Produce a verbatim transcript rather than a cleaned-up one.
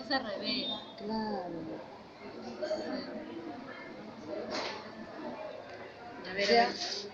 hace al revés. Claro. A ver, O sea, a ver.